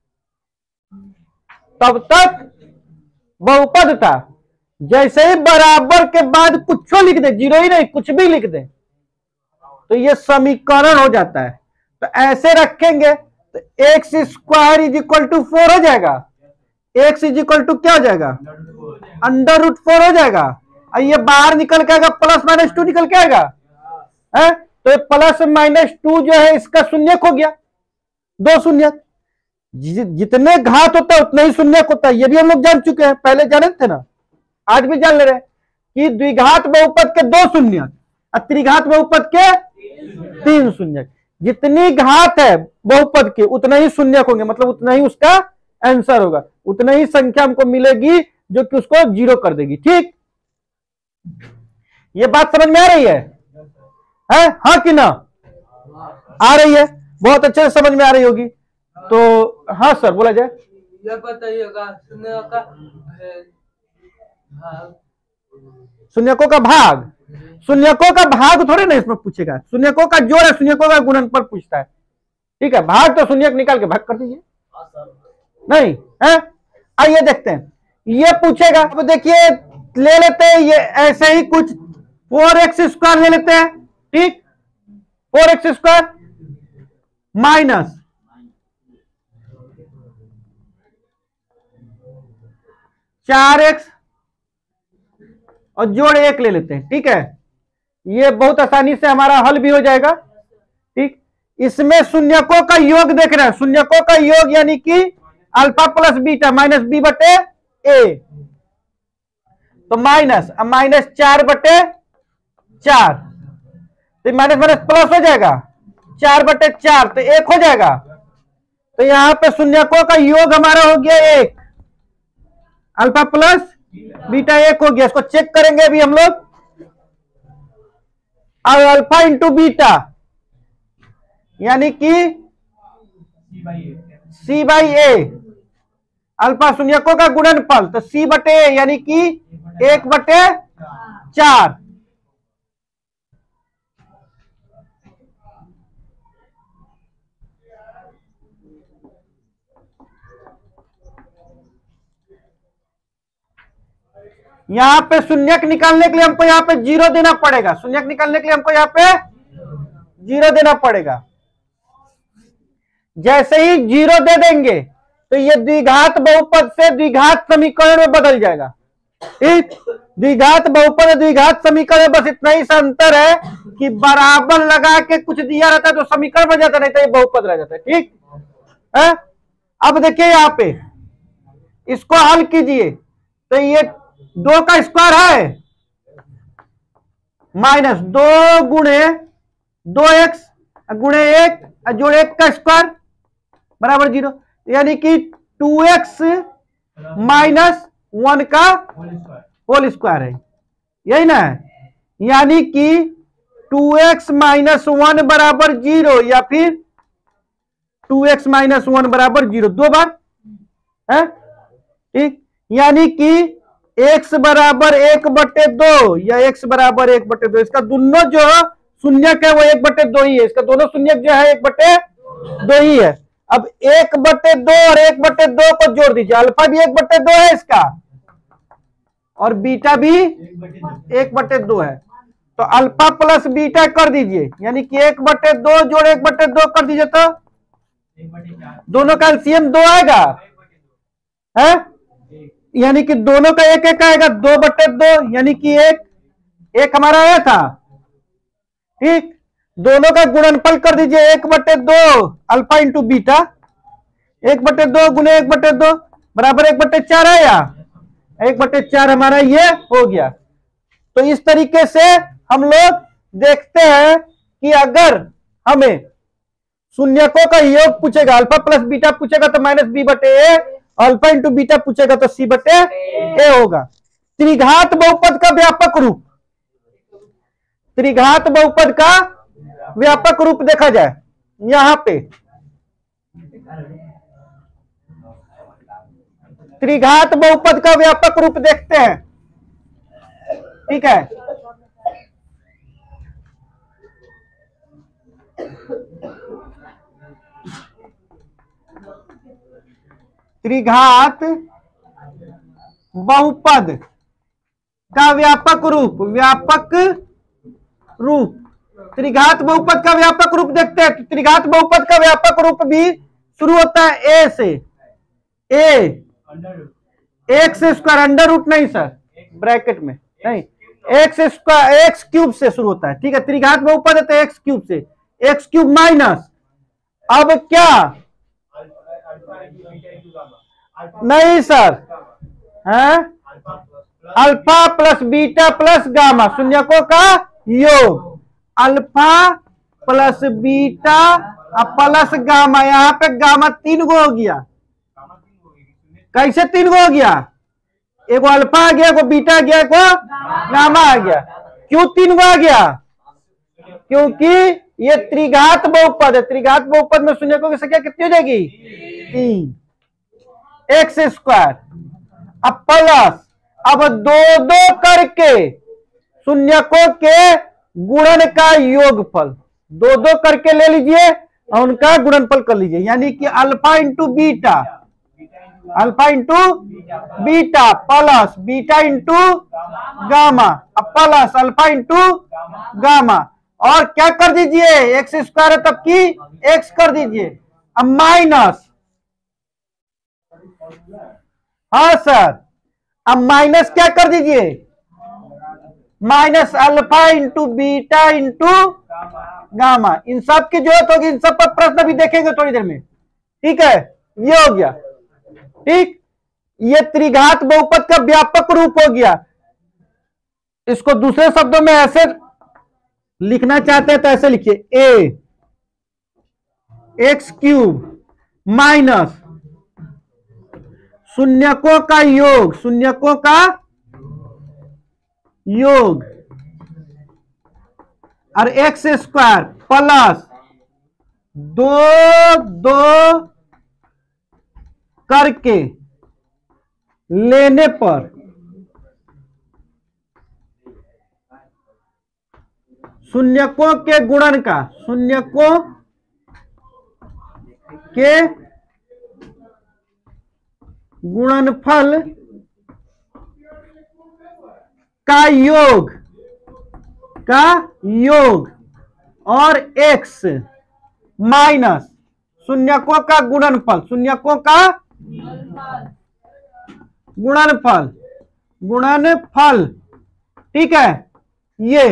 तब तक बहुपद था, जैसे ही बराबर के बाद कुछ लिख दे, जीरो ही नहीं कुछ भी लिख दे, तो ये समीकरण हो जाता है। तो ऐसे रखेंगे तो x square is equal to 4 हो जाएगा, एक्स इज इक्वल टू क्या हो जाएगा अंडर रूट 4 हो जाएगा, और ये बाहर निकल के आएगा प्लस माइनस 2 निकल के आएगा है? तो ये प्लस माइनस 2 जो है इसका शून्यक हो गया, दो शून्यक, जितने घात होता है उतना ही शून्यक होता है, ये भी हम लोग जान चुके हैं, पहले जाने थे ना, आज भी जान ले रहे हैं कि द्विघात बहुपद के दो शून्यक और त्रिघात बहुपद के 3 शून्यक, जितनी घात है बहुपद के उतना ही शून्यक होंगे, मतलब उतना ही उसका आंसर होगा, उतना ही संख्या हमको मिलेगी जो कि उसको जीरो कर देगी, ठीक। ये बात समझ में आ रही है? हाँ कि ना आ रही है? बहुत अच्छे से समझ में आ रही होगी। तो हाँ सर बोला जाए। यह बताइएगा शून्यकों का भाग, शून्यकों का भाग थोड़े ना इसमें पूछेगा, शून्यकों का जोड़ है, शून्यकों का गुणनफल पूछता है, ठीक है। भाग तो शून्यक निकाल के भाग कर दीजिए, नहीं है। आइए देखते हैं, ये पूछेगा, अब देखिए ले लेते हैं ये ऐसे ही कुछ 4x स्क्वायर ले लेते हैं, ठीक। 4x स्क्वायर माइनस 4x और जोड़ 1 ले लेते हैं, ठीक है। ये बहुत आसानी से हमारा हल भी हो जाएगा, ठीक। इसमें शून्यकों का योग देख रहे हैं, शून्यकों का योग यानी कि alpha plus beta minus b बटे ए, तो माइनस 4 बटे 4, तो माइनस माइनस प्लस हो जाएगा, 4 बटे 4 तो 1 हो जाएगा। तो यहां पे शून्यकों का योग हमारा हो गया 1, अल्फा प्लस बीटा 1 हो गया। इसको चेक करेंगे अभी हम लोग, और अल्फा इंटू बीटा यानी कि सी बाई ए, अल्फा शून्यकों का गुणनफल, तो सी बटे ए यानी कि 1 बटे 4। यहां पे शून्यक निकालने के लिए हमको यहां पे जीरो देना पड़ेगा, शून्यक निकालने के लिए हमको यहां पे जीरो देना पड़ेगा। जैसे ही जीरो दे देंगे तो ये द्विघात बहुपद से द्विघात समीकरण में बदल जाएगा, ठीक। द्विघात बहुपद द्विघात समीकरण, बस इतना ही सा अंतर है कि बराबर लगा के कुछ दिया रहता है तो समीकरण बन जाता, नहीं तो ये बहुपद रह जाता है, ठीक है। अब देखिए यहां पे इसको हल कीजिए, तो ये 2 का स्क्वायर है माइनस 2 गुणे 2x गुणे 1 जोड़ 1 का स्क्वायर बराबर 0, यानी कि 2x माइनस 1 का होल स्क्वायर है, यही ना है। यानी कि 2x माइनस 1 बराबर 0 या फिर 2x माइनस 1 बराबर 0, 2 बार है, ठीक। यानी कि x बराबर 1/2 या x बराबर 1/2, इसका दोनों जो शून्यक है वो 1/2 ही है, इसका दोनों शून्यक जो है 1/2 ही है। अब 1/2 और 1/2 को जोड़ दीजिए, अल्फा भी 1/2 है इसका और बीटा भी 1/2 है, तो अल्फा प्लस बीटा कर दीजिए, यानी कि 1/2 जोड़ 1/2 कर दीजिए तो दोनों का एलसीएम 2 आएगा, है, यानी कि दोनों का एक एक आएगा, 2/2, यानी कि एक हमारा आया था, ठीक। दोनों का गुणनफल कर दीजिए, 1/2 अल्फा इंटू बीटा, 1/2 गुने 1/2 बराबर 1/4 आया, 1/4 हमारा ये हो गया। तो इस तरीके से हम लोग देखते हैं कि अगर हमें शून्यकों का योग पूछेगा, अल्फा प्लस बीटा पूछेगा तो -b/a, अल्फा इंटू बीटा पूछेगा तो c/a होगा। त्रिघात बहुपद का व्यापक रूप, त्रिघात बहुपद का व्यापक रूप देखा जाए, यहां पे त्रिघात बहुपद का व्यापक रूप देखते हैं, ठीक है। त्रिघात बहुपद का व्यापक रूप, व्यापक रूप, त्रिघात बहुपद का व्यापक रूप देखते हैं। तो त्रिघात बहुपद का व्यापक रूप भी शुरू होता है a से, a x square, under root नहीं सर, ब्रैकेट में नहीं, एक्स स्क्वायर, एक्स क्यूब से शुरू होता है, ठीक है। त्रिघात बहुपद है तो एक्स क्यूब से, एक्स क्यूब माइनस, अब क्या नहीं सर, है alpha plus beta plus gamma, शून्यकों का योग, alpha plus beta plus gamma, यहां पे गामा 3 गो हो गया, कैसे 3 गो हो गया, एगो अल्फा आ गया, एगो बीटा आ गया, एगो गामा आ गया। क्यों 3 गो आ गया, क्योंकि ये त्रिघात बहुपद है, त्रिघात बहुपद में शून्यकों की संख्या कितनी हो जाएगी, 3 एक्स स्क्वायर, अब प्लस, अब 2 करके शून्यकों के गुणन का योगफल, 2 करके ले लीजिए और उनका गुणनफल कर लीजिए, यानी कि alpha into beta, alpha into beta plus beta into gamma, अब प्लस अल्फा इंटू गामा, और क्या कर दीजिए, एक्स स्क्वायर है तब की एक्स कर दीजिए, अब माइनस, हाँ सर, अब माइनस क्या कर दीजिए, minus alpha into beta into gamma, इन सब की जरूरत होगी, इन सब पर प्रश्न भी देखेंगे थोड़ी देर में, ठीक है। ये हो गया, ठीक, ये त्रिघात बहुपद का व्यापक रूप हो गया। इसको दूसरे शब्दों में ऐसे लिखना चाहते हैं तो ऐसे लिखिए, a एक्स क्यूब माइनस शून्यकों का योग, शून्यकों का योग, और एक्स स्क्वायर प्लस 2 करके लेने पर शून्यकों के गुणन का, शून्यकों के गुणनफल का योग, और x माइनस शून्यकों का गुणनफल, शून्यकों का गुणनफल, ठीक है। ये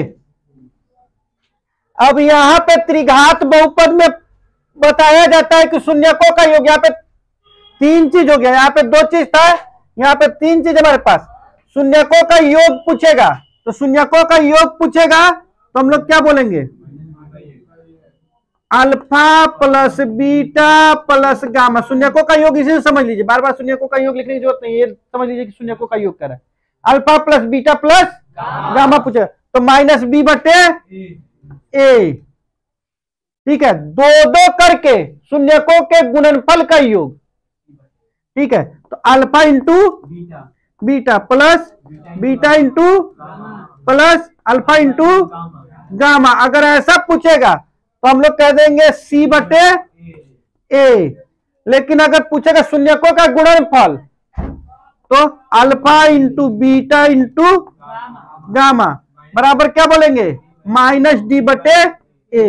अब यहां पे त्रिघात बहुपद में बताया जाता है कि शून्यकों का योग, यहां पे 3 चीज हो गया, यहां पे 2 चीज था, यहां पे 3 चीज हमारे पास। शून्यकों का योग पूछेगा, तो शून्यकों का योग पूछेगा तो हम लोग क्या बोलेंगे, alpha plus beta plus gamma, शून्यकों का योग इसे समझ लीजिए, बार बार शून्यकों का योग लिखने की जरूरत नहीं है, समझ लीजिए कि शून्यकों का योग कर रहा है, alpha plus beta plus gamma पूछेगा, तो -b/a, ठीक है, दो दो करके शून्यकों के गुणनफल का योग, ठीक है, तो alpha into beta plus beta into plus alpha into gamma. अगर ऐसा पूछेगा तो हम लोग कह देंगे सी बटे ए, लेकिन अगर पूछेगा शून्यकों का गुणनफल तो alpha into beta into gamma बराबर क्या बोलेंगे, माइनस डी बटे ए।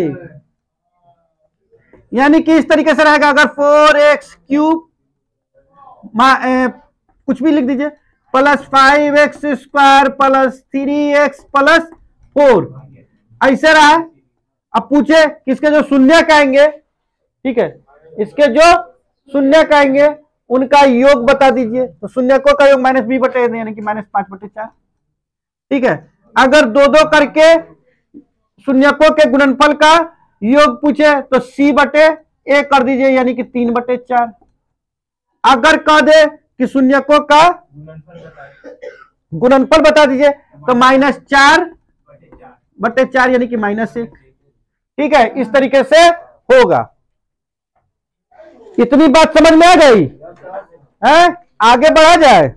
यानी कि इस तरीके से रहेगा, अगर 4x क्यूब कुछ भी लिख दीजिए plus 5x square plus 3x plus 4, ऐसे रहा है। अब पूछे किसके जो शून्य कहेंगे, ठीक है, इसके जो शून्य कहेंगे उनका योग बता दीजिए, तो शून्यकों का योग माइनस बी बटे यानी कि माइनस 5/4, ठीक है। अगर दो दो करके शून्यकों के गुणनफल का योग पूछे तो सी बटे ए कर दीजिए यानी कि 3/4। अगर कह दे कि शून्यकों का गुणनफल बता दीजिए तो माइनस 4/4 यानी कि -1, ठीक है। इस तरीके से होगा। इतनी बात समझ में आ गई है? आगे बढ़ा जाए।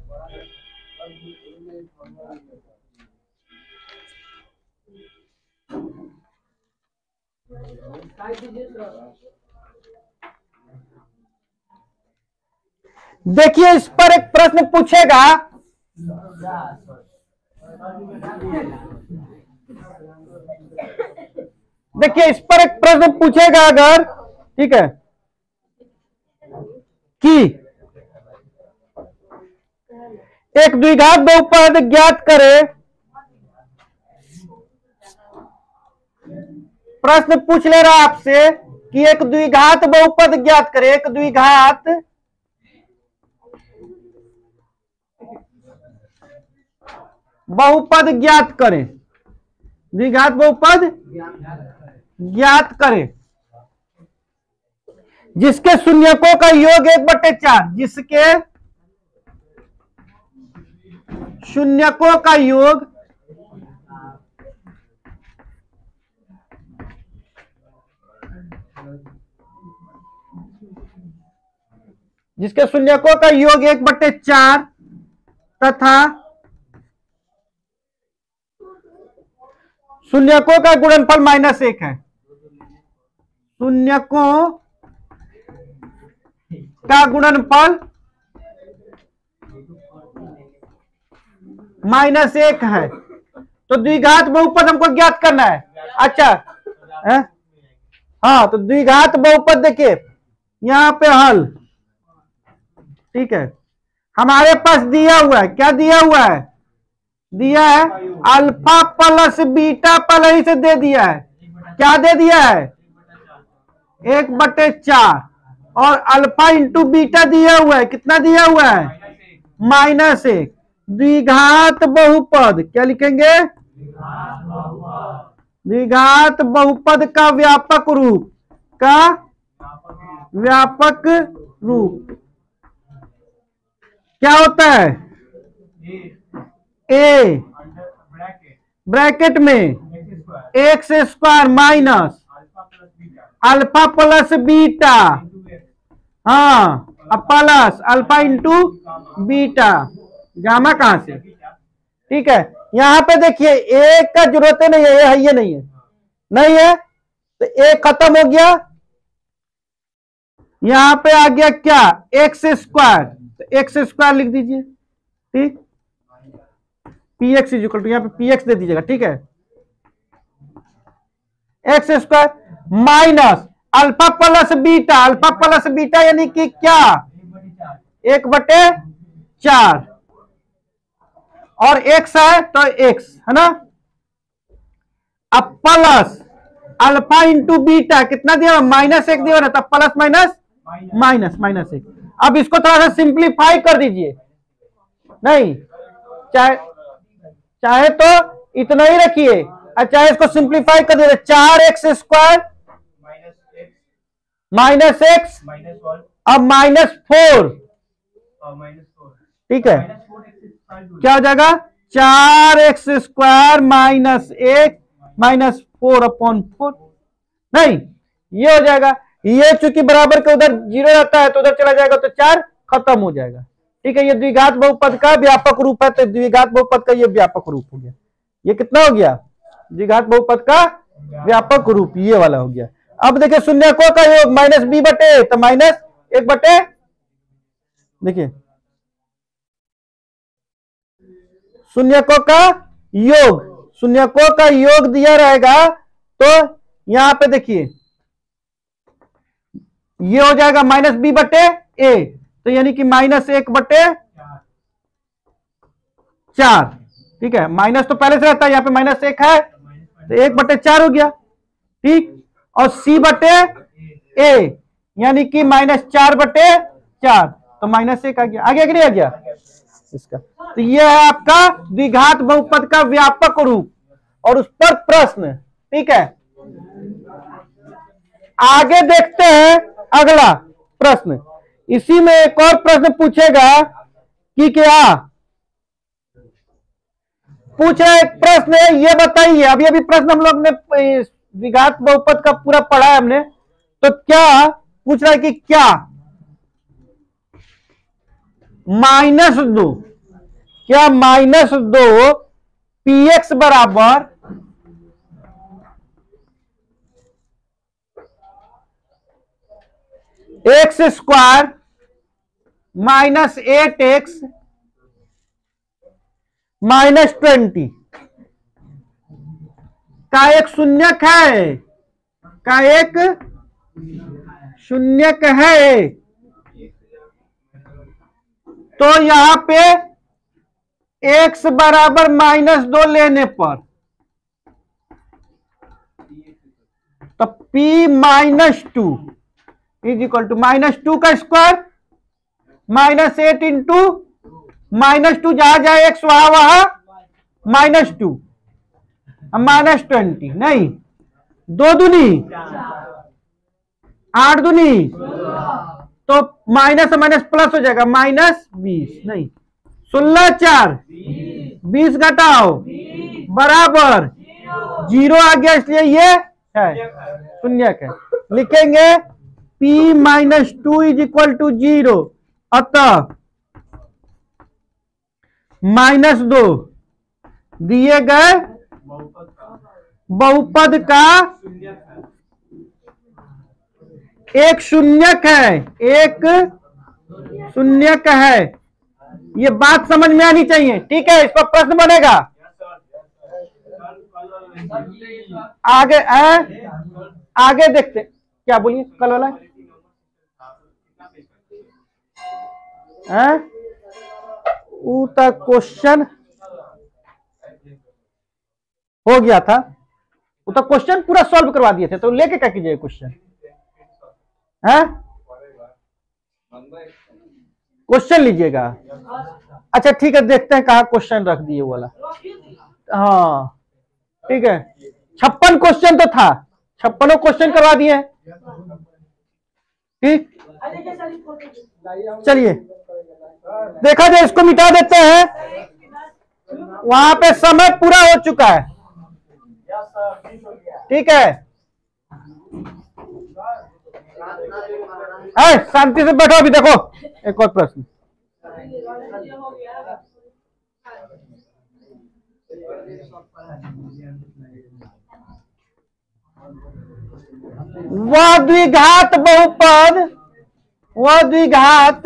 देखिए इस पर एक प्रश्न पूछेगा, देखिए इस पर एक प्रश्न पूछेगा अगर, ठीक है, कि एक द्विघात बहुपद ज्ञात करे, प्रश्न पूछ ले रहा आपसे कि एक द्विघात बहुपद ज्ञात करे, एक द्विघात बहुपद ज्ञात करें, द्विघात बहुपद ज्ञात करें जिसके शून्यकों का योग 1/4, जिसके शून्यकों का योग जिसके शून्यकों का योग 1/4 तथा शून्यकों का गुणनफल -1 है। शून्यकों का गुणनफल -1 है, तो द्विघात बहुपद हमको ज्ञात करना है। अच्छा है? हाँ, तो द्विघात बहुपद देखिए यहां पे हल, ठीक है, हमारे पास दिया हुआ है, क्या दिया हुआ है, दिया है अल्फा प्लस बीटा पहले से दे दिया है, क्या दे दिया है 1/4, और अल्फा इंटू बीटा दिया हुआ है, कितना दिया हुआ है -1। द्विघात बहुपद क्या लिखेंगे, द्विघात बहुपद का व्यापक रूप, का व्यापक रूप क्या होता है, ए ब्रैकेट में x square minus alpha plus beta, हाँ, अब plus alpha into beta, gamma कहां से, ठीक है। यहां पे देखिए ए का जरूरत नहीं है, ये नहीं है, नहीं है, तो ए खत्म हो गया, यहां पे आ गया क्या एक्स स्क्वायर, तो एक्स स्क्वायर लिख दीजिए, ठीक, P x is equal to, यहां पे पी एक्स दे दीजिएगा, ठीक है, x square minus alpha plus beta, alpha plus beta यानी कि क्या 1/4, और एक्स है तो एक्स है ना, अब प्लस अल्फा इंटू बीटा कितना दिया हुआ -1 दिया ना, तब प्लस -1। अब इसको थोड़ा सा सिंप्लीफाई कर दीजिए, नहीं चाहे तो इतना ही रखिए, और चाहे इसको सिंप्लीफाई कर दीजिए, 4x स्क्वायर -x अब -4, ठीक है, क्या हो जाएगा 4x स्क्वायर -1 -4/4, नहीं ये हो जाएगा। ये चूंकि बराबर के उधर 0 रहता है तो उधर चला जाएगा तो 4 खत्म हो जाएगा। ठीक है, ये द्विघात बहुपद का व्यापक रूप है, तो द्विघात बहुपद का ये व्यापक रूप हो गया। ये कितना हो गया? द्विघात बहुपद का व्यापक रूप ये वाला हो गया। अब देखिए शून्यकों का योग माइनस बी बटे, तो माइनस 1 बटे, देखिए शून्यकों का योग, शून्यकों का योग दिया रहेगा तो यहां पे देखिए ये हो जाएगा माइनस बी बटे ए, तो यानी कि माइनस 1 बटे 4। ठीक है, माइनस तो पहले से रहता है, यहां पे माइनस 1 है तो 1 बटे 4 हो गया। ठीक, और सी बटे ए यानी कि माइनस 4 बटे 4, तो माइनस 1 आ गया। आगे नहीं आ गया इसका? तो यह है आपका द्विघात बहुपद का व्यापक रूप और उस पर प्रश्न। ठीक है, आगे देखते हैं अगला प्रश्न। इसी में एक और प्रश्न पूछेगा कि क्या पूछ रहा है, एक प्रश्न है, ये बताइए। अभी प्रश्न हम लोग ने द्विघात बहुपद का पूरा पढ़ा है हमने, तो क्या पूछ रहा है कि क्या -2, क्या -2 px बराबर x स्क्वायर -8x -20 का एक शून्यक है, का एक शून्यक है। तो यहां पे x बराबर -2 लेने पर तो p -2 इज इक्वल टू -2 का स्क्वायर -8 इंटू -2, जहां जाए x वहां वहां -2 -20, नहीं 2 दूनी 8 दूनी, तो माइनस माइनस प्लस हो जाएगा -20, नहीं 16 4 20 घटाओ बराबर 0 आ गया, इसलिए ये है शून्यक है। लिखेंगे p -2 इज इक्वल टू 0, अतः -2 दिए गए बहुपद का एक शून्यक है, एक शून्यक है। ये बात समझ में आनी चाहिए। ठीक है, इस पर प्रश्न बनेगा। आगे आगे देखते क्या बोलिए कल वाला क्वेश्चन हो गया था, वो तो क्वेश्चन पूरा सॉल्व करवा दिए थे, तो लेके क्या कीजिए क्वेश्चन है, क्वेश्चन लीजिएगा। अच्छा ठीक है, देखते हैं कहा क्वेश्चन रख दिए वाला। हाँ ठीक है, 56 क्वेश्चन तो था, 56 क्वेश्चन करवा दिए। ठीक, चलिए देखा जाए, इसको मिटा देते हैं, वहां पे समय पूरा हो चुका है। ठीक है, शांति से बैठो, अभी देखो एक और प्रश्न। वह द्विघात बहुपद, वह द्विघात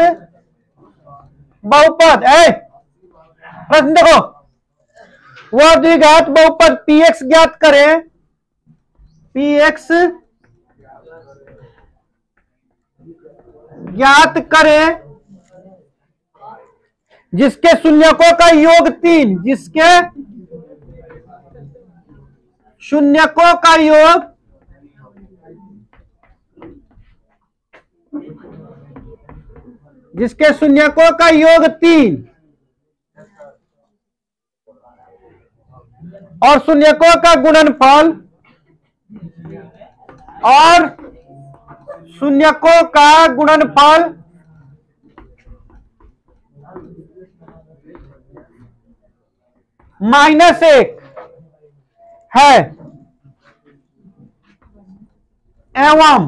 बहुपद, प्रश्न देखो, वह द्विघात बहुपद px ज्ञात करें, px ज्ञात करें जिसके शून्यकों का योग 3, जिसके शून्यकों का योग जिसके शून्यकों का योग 3 और शून्यकों का गुणनफल और शून्यकों का गुणनफल -1 है। एवं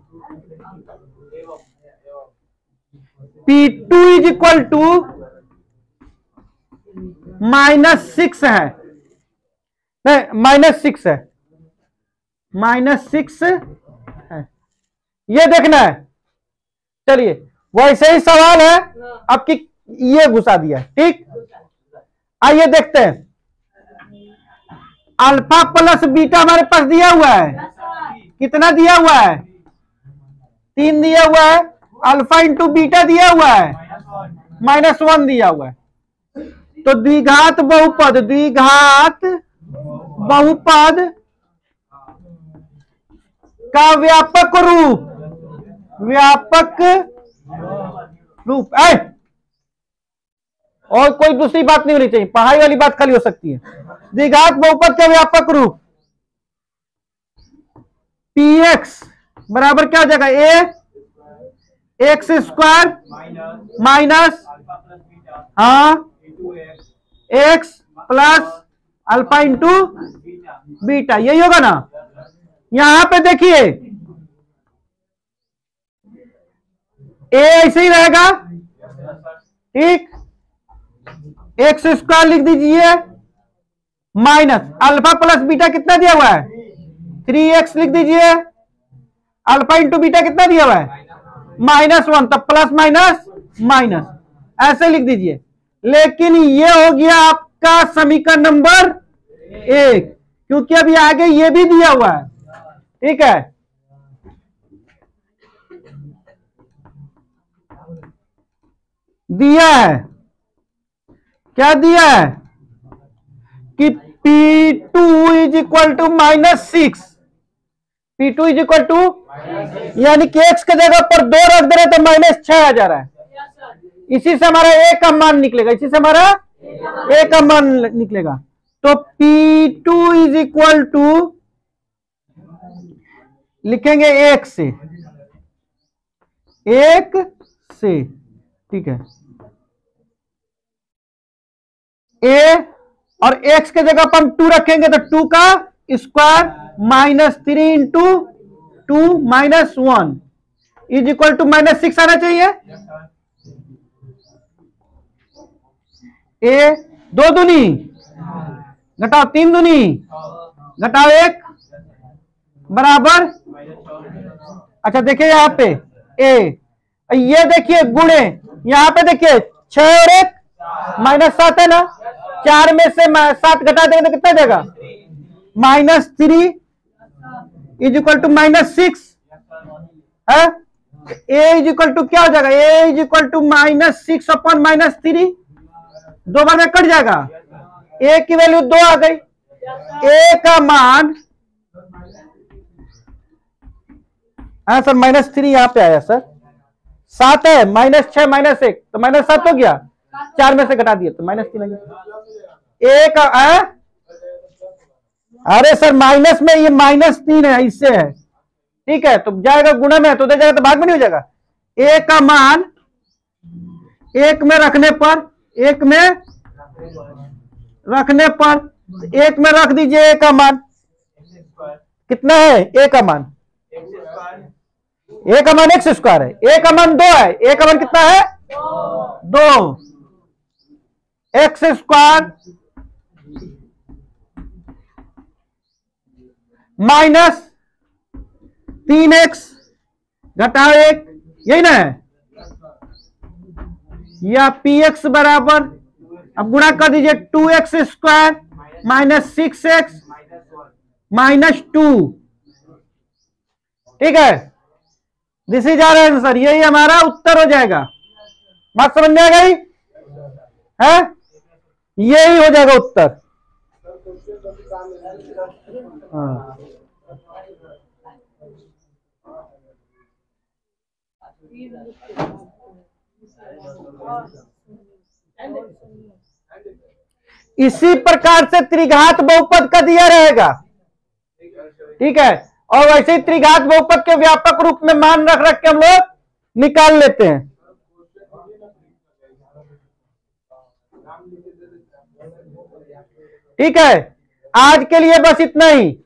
P2 इज इक्वल टू -6 है, नहीं -6 है, -6 है, ये देखना है। चलिए वैसे ही सवाल है आपकी, ये घुसा दिया, ठीक। आइए देखते हैं, अल्फा प्लस बीटा हमारे पास दिया हुआ है, कितना दिया हुआ है, 3 दिया हुआ है, अल्फा इंटू बीटा दिया हुआ है, -1 दिया हुआ है। तो द्विघात बहुपद, द्विघात बहुपद का व्यापक रूप, व्यापक रूप है, और कोई दूसरी बात नहीं होनी चाहिए, पढ़ाई वाली बात खाली हो सकती है। द्विघात बहुपद का व्यापक रूप px बराबर क्या हो जाएगा, a x square minus x plus alpha into beta, यही होगा ना। यहां पे देखिए a ऐसे ही रहेगा, ठीक, एक्स स्क्वायर लिख दीजिए माइनस अल्फा प्लस बीटा कितना दिया हुआ है, 3x लिख दीजिए, अल्फा इंटू बीटा कितना दिया हुआ है, -1, तब प्लस माइनस माइनस ऐसे लिख दीजिए। लेकिन ये हो गया आपका समीकरण नंबर 1, क्योंकि अभी आगे ये भी दिया हुआ है, ठीक है। दिया है, क्या दिया है कि P2 is equal to -6, P2 is equal to, यानी कि x के जगह पर 2 रख दे रहे तो -6 आ जा रहा है। इसी से हमारा a का मान निकलेगा, इसी से हमारा a का मान निकलेगा। तो P2 इज इक्वल टू लिखेंगे 1 से, 1 से, ठीक है। a और x के जगह पर हम 2 रखेंगे तो 2 का square -3 into 2 -1 is equal to -6 आना चाहिए। a 2 दूनी घटाओ 3 दूनी घटाओ 1 बराबर, अच्छा देखिए यहां पे a, ये देखिए गुणे, यहां पे देखिए 6 और 1 -7 है ना, 4 में से 7 घटा देंगे तो कितना देगा, -3 इज इक्वल टू -6 है। a इज इक्वल टू क्या हो जाएगा, a is equal to -6 upon -3, 2 बार में कट जाएगा, a की वैल्यू 2 आ गई, a का मान हाँ सर -3 यहां पे आया सर, 7 है, -6 -1 तो -7 हो गया, 4 में से घटा दिया तो -3 आ गया। एक अरे सर माइनस में ये -3 है, इससे है, ठीक है। तो जाएगा गुणा में, तो दे जाएगा तो भाग में नहीं हो जाएगा। a का मान 1 में रखने पर, 1 में रखने पर 1 में रख दीजिए, a का मान कितना है, a का मान, a का मान एक्स स्क्वायर है, a का मान 2 है, a का मान कितना है 2, एक्स स्क्वायर -3x घटाओ 1, यही ना है, या px बराबर, अब गुणा कर दीजिए 2x स्क्वायर -6x -2, ठीक है। दिस इज आवर आंसर, यही हमारा उत्तर हो जाएगा। बात समझ में आ गई है, यही हो जाएगा उत्तर। हाँ। इसी प्रकार से त्रिघात बहुपद का दिया रहेगा, ठीक है। और वैसे ही त्रिघात बहुपद के व्यापक रूप में मान रख रख के हम लोग निकाल लेते हैं। ठीक है, आज के लिए बस इतना ही।